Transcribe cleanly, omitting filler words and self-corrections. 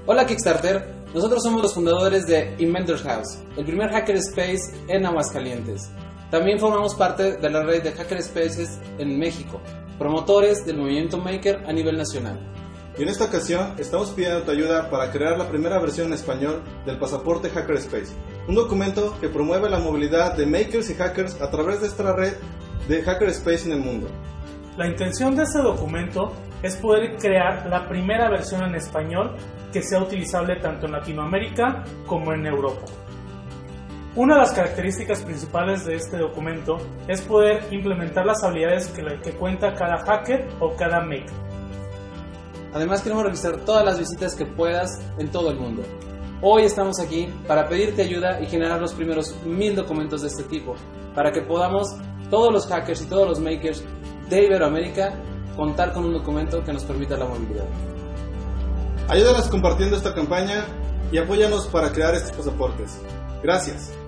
Hola Kickstarter, nosotros somos los fundadores de Inventors House, el primer hackerspace en Aguascalientes. También formamos parte de la red de hackerspaces en México, promotores del movimiento Maker a nivel nacional. Y en esta ocasión estamos pidiendo tu ayuda para crear la primera versión en español del pasaporte Hackerspace, un documento que promueve la movilidad de makers y hackers a través de esta red de hackerspace en el mundo. La intención de este documento es poder crear la primera versión en español que sea utilizable tanto en Latinoamérica como en Europa. Una de las características principales de este documento es poder implementar las habilidades que cuenta cada hacker o cada maker. Además queremos registrar todas las visitas que puedas en todo el mundo. Hoy estamos aquí para pedirte ayuda y generar los primeros 1000 documentos de este tipo, para que podamos, todos los hackers y todos los makers de Iberoamérica, contar con un documento que nos permita la movilidad. Ayúdanos compartiendo esta campaña y apóyanos para crear estos pasaportes. Gracias.